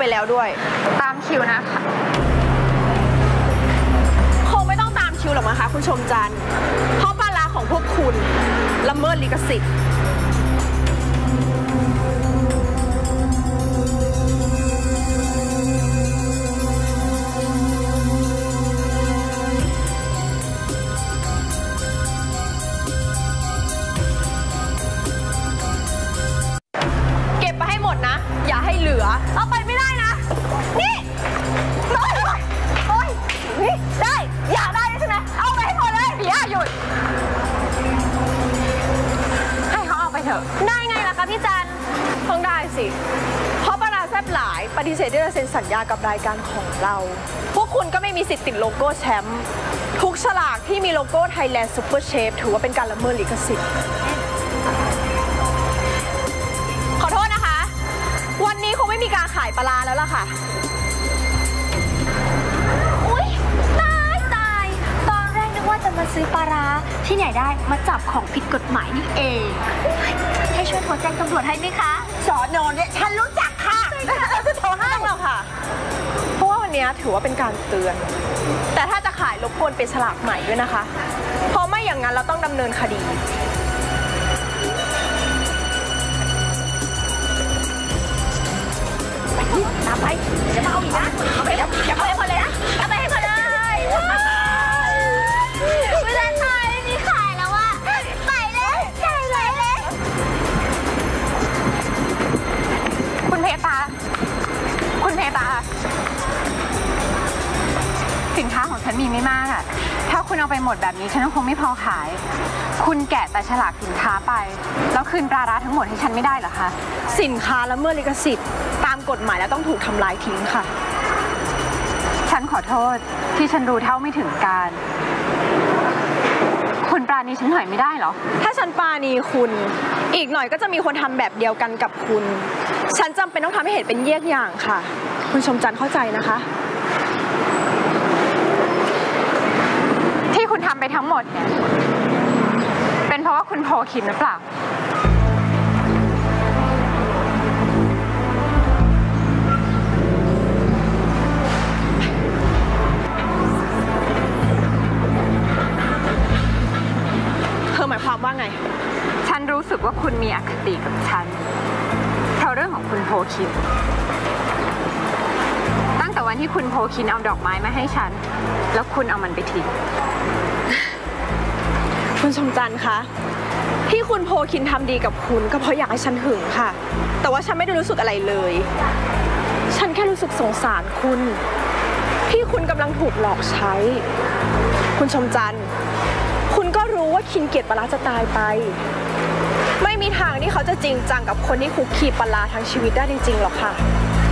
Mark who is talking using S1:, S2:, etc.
S1: แล้วด้วย
S2: ตามคิวนะคะ
S1: คงไม่ต้องตามคิวหรอกนะคะคุณชมจันทร์เพราะปลาร้าของพวกคุณละเมิดลิขสิทธิ์อย่าให้เหลือเอาไปไม่ได้นะนี่โอ๊ยนี่ได้อยากได้ใช่ไหมเอาไปให้หมดเลยอย่าหยุด
S2: ให้เขาเอาไปเถอะ
S1: ได้ไงล่ะคะพี่จันต้องได้สิเพราะปลาร้าแซ่บหลายปฏิเสธที่จะเซ็นสัญญากับรายการของเราพวกคุณก็ไม่มีสิทธิ์ติดโลโก้แชมป์ทุกฉลากที่มีโลโก้ Thailand Super Chef ถือว่าเป็นการละเมิดลิขสิทธิ์ขอโทษนะคะวันนี้คงไม่มีการขายปลาร้าแล้วล่ะค่ะ
S3: อุ๊ยตายตอนแรกนึกว่าจะมาซื้อปลาร้าที่ไหนได้มาจับของผิดกฎหมายนี่เองให้ช่วยโทรแจ้งตำรวจให้ไหมคะ
S1: สอนอเนี่ยฉันรู้จักค่ะจะโทรให้เราค่ะเพราะว่าวันนี้ถือว่าเป็นการเตือนแต่ถ้าจะขายรบกวนเป็นฉลากใหม่ด้วยนะคะเพราะไม่อย่างนั้นเราต้องดำเนินคดีตามไปอย่ามาเอาอีกนะเอาไปแล้วอย่าเอาให้หมดเลยนะเอาไปให้หมดเลย
S3: ไม่ได้ขายไม่มีขายแล้วอะไปเลย
S2: คุณเพตาสินค้าของฉันมีไม่มากอะถ้าคุณเอาไปหมดแบบนี้ฉันคงไม่พอขายคุณแกะแต่ฉลากสินค้าไปแล้วคืนปลาร้าทั้งหมดให้ฉันไม่ได้เหรอคะ
S1: สินค้าละเมิดลิขสิทธิ์ตามกฎหมายแล้วต้องถูกทำลายทิ้งค่ะ
S2: ฉันขอโทษที่ฉันรู้เท่าไม่ถึงการคุณปราณีฉันหน่อยไม่ได้เหรอ
S1: ถ้าฉันปราณีคุณอีกหน่อยก็จะมีคนทำแบบเดียวกันกับคุณฉันจำเป็นต้องทำให้เห็นเป็นเยี่ยงอย่างค่ะคุณชมจันทร์เข้าใจนะคะ
S2: ที่คุณทำไปทั้งหมดเนี่ยเป็นเพราะว่าคุณโพคินหรือเปล่า
S1: หมายความว่าไง
S2: ฉันรู้สึกว่าคุณมีอคติกับฉันเพราะเรื่องของคุณโพคินตั้งแต่วันที่คุณโพคินเอาดอกไม้มาให้ฉันแล้วคุณเอามันไปทิ้ง
S1: คุณชมจันทร์คะที่คุณโพคินทำดีกับคุณก็เพราะอยากให้ฉันหึงค่ะแต่ว่าฉันไม่ได้รู้สึกอะไรเลยฉันแค่รู้สึกสงสารคุณที่คุณกำลังถูกหลอกใช้คุณชมจันทร์คุณก็รู้ว่าคินเกียรติปลาจะตายไปไม่มีทางที่เขาจะจริงจังกับคนที่คุกคีปลาทั้งชีวิตได้จริงๆหรอกค่ะ